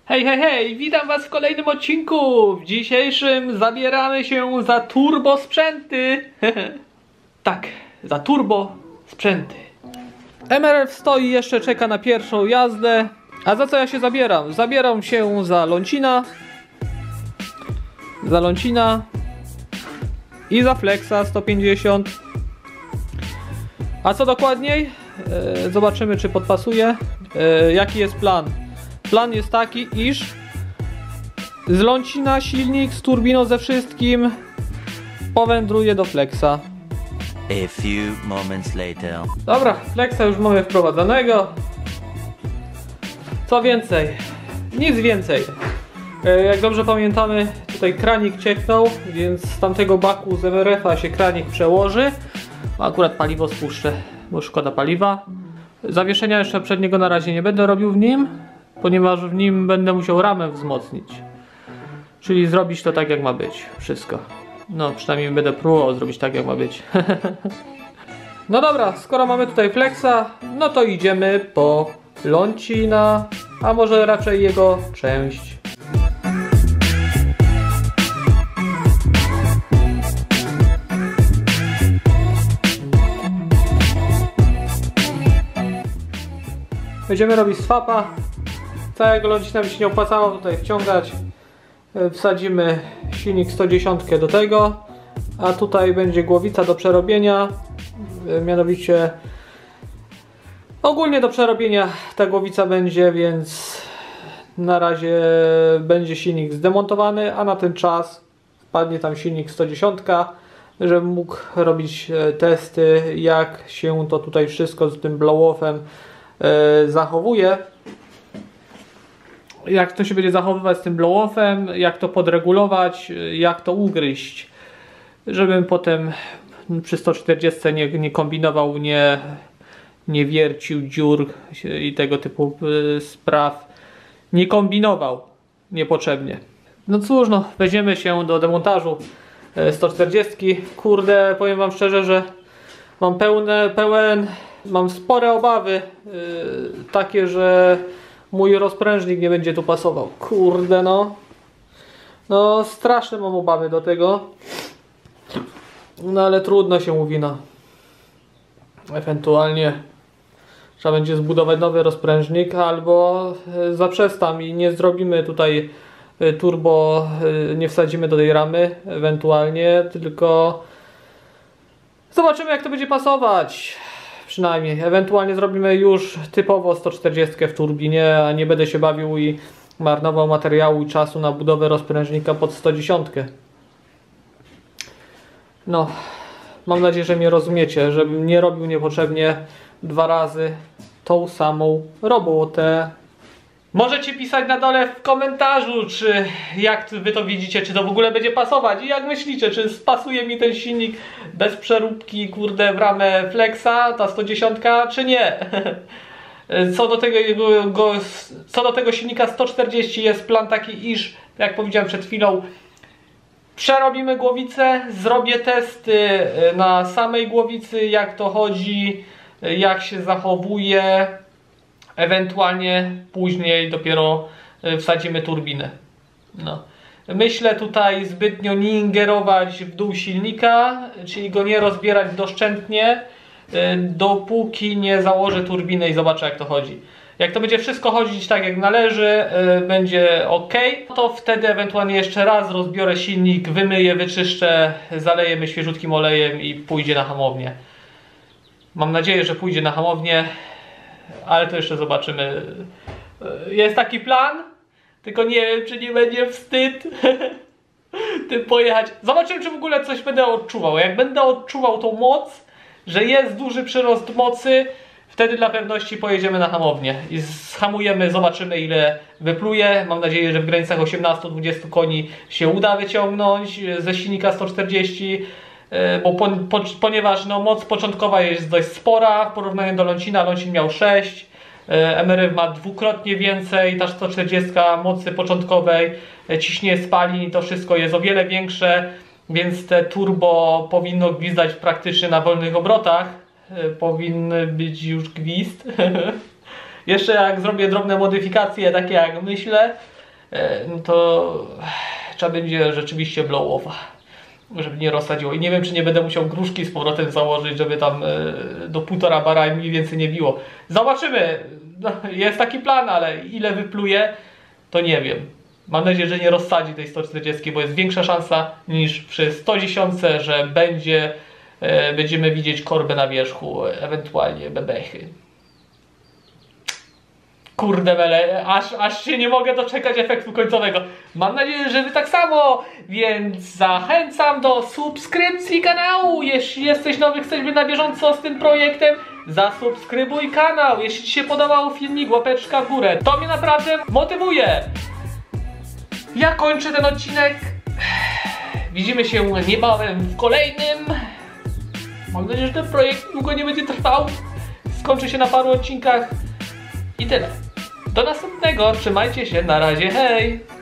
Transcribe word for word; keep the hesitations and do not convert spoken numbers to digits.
Hej, hej, hej, witam was w kolejnym odcinku. W dzisiejszym zabieramy się za turbo sprzęty. Tak, za turbo sprzęty. M R F stoi, jeszcze czeka na pierwszą jazdę. A za co ja się zabieram? Zabieram się za Lącina, za Lącina i za Flexa sto pięćdziesiąt. A co dokładniej? E, zobaczymy, czy podpasuje. E, jaki jest plan? Plan jest taki, iż z Lącina silnik z turbiną ze wszystkim powędruje do Flexa. A few moments later. Dobra, Flexa już mamy wprowadzonego. Co więcej? Nic więcej. Jak dobrze pamiętamy, tutaj kranik cieknął, więc z tamtego baku z M R F a się kranik przełoży. Akurat paliwo spuszczę, bo szkoda paliwa. Zawieszenia jeszcze przedniego na razie nie będę robił w nim, ponieważ w nim będę musiał ramę wzmocnić. Czyli zrobić to tak, jak ma być. Wszystko. No, przynajmniej będę próbował zrobić tak, jak ma być. No dobra, skoro mamy tutaj Flexa, no to idziemy po Lącina, a może raczej jego część. Będziemy robić swapa. Całego Lącina by się nie opłacało tutaj wciągać. Wsadzimy silnik sto dziesięć do tego, a tutaj będzie głowica do przerobienia. Mianowicie ogólnie do przerobienia ta głowica będzie, więc na razie będzie silnik zdemontowany, a na ten czas wpadnie tam silnik sto dziesięć, żebym mógł robić testy, jak się to tutaj wszystko z tym blow-offem zachowuje. Jak to się będzie zachowywać z tym blow-offem, jak to podregulować, jak to ugryźć, żebym potem przy sto czterdzieści nie, nie kombinował, nie, nie wiercił dziur i tego typu spraw, nie kombinował niepotrzebnie. No cóż, no, weźmiemy się do demontażu sto czterdzieści. Kurde, powiem wam szczerze, że mam pełne, pełen, mam spore obawy, yy, takie, że mój rozprężnik nie będzie tu pasował. Kurde no. No straszne mam obawy do tego. No ale trudno się mówi, no. Ewentualnie trzeba będzie zbudować nowy rozprężnik, albo zaprzestam i nie zrobimy tutaj turbo, nie wsadzimy do tej ramy ewentualnie, tylko zobaczymy, jak to będzie pasować. Przynajmniej, ewentualnie zrobimy już typowo sto czterdzieści w turbinie, a nie będę się bawił i marnował materiału i czasu na budowę rozprężnika pod sto dziesięć. No, mam nadzieję, że mnie rozumiecie, żebym nie robił niepotrzebnie dwa razy tą samą robotę. Możecie pisać na dole w komentarzu, czy jak wy to widzicie, czy to w ogóle będzie pasować i jak myślicie, czy spasuje mi ten silnik bez przeróbki, kurde, w ramę Flexa, ta sto dziesięć, czy nie. Co do tego, go, co do tego silnika sto czterdzieści jest plan taki, iż, jak powiedziałem przed chwilą, przerobimy głowicę, zrobię testy na samej głowicy, jak to chodzi, jak się zachowuje. Ewentualnie później dopiero wsadzimy turbinę. No. Myślę tutaj zbytnio nie ingerować w dół silnika, czyli go nie rozbierać doszczętnie, dopóki nie założę turbiny i zobaczę, jak to chodzi. Jak to będzie wszystko chodzić tak, jak należy, będzie ok, to wtedy ewentualnie jeszcze raz rozbiorę silnik, wymyję, wyczyszczę, zalejemy świeżutkim olejem i pójdzie na hamownię. Mam nadzieję, że pójdzie na hamownię, ale to jeszcze zobaczymy. Jest taki plan, tylko nie wiem, czy nie będzie wstyd tym pojechać. Zobaczymy, czy w ogóle coś będę odczuwał. Jak będę odczuwał tą moc, że jest duży przyrost mocy, wtedy dla pewności pojedziemy na hamownię i zhamujemy, zobaczymy, ile wypluje. Mam nadzieję, że w granicach osiemnastu do dwudziestu koni się uda wyciągnąć ze silnika sto czterdzieści. Bo po, po, ponieważ no, moc początkowa jest dość spora w porównaniu do Lącina. Lącin miał sześć, M R F ma dwukrotnie więcej, ta sto czterdzieści mocy początkowej, ciśnienie spalin i to wszystko jest o wiele większe, więc te turbo powinno gwizdać praktycznie na wolnych obrotach. Powinny być już gwizd. Jeszcze jak zrobię drobne modyfikacje, takie jak myślę, e, no to trzeba będzie rzeczywiście blow-offa, żeby nie rozsadziło. I nie wiem, czy nie będę musiał gruszki z powrotem założyć, żeby tam e, do półtora bara mniej więcej nie biło. Zobaczymy. No, jest taki plan, ale ile wypluje, to nie wiem. Mam nadzieję, że nie rozsadzi tej sto czterdzieści, bo jest większa szansa niż przy sto dziesięć, że będzie, e, będziemy widzieć korbę na wierzchu, ewentualnie bebechy. Kurde wele, aż, aż się nie mogę doczekać efektu końcowego. Mam nadzieję, że wy tak samo, więc zachęcam do subskrypcji kanału. Jeśli jesteś nowy, chcesz być na bieżąco z tym projektem, zasubskrybuj kanał. Jeśli ci się podobał filmik, łapeczka w górę. To mnie naprawdę motywuje. Ja kończę ten odcinek. Widzimy się niebawem w kolejnym. Mam nadzieję, że ten projekt długo nie będzie trwał. Skończy się na paru odcinkach. I tyle. Do następnego. Trzymajcie się. Na razie. Hej!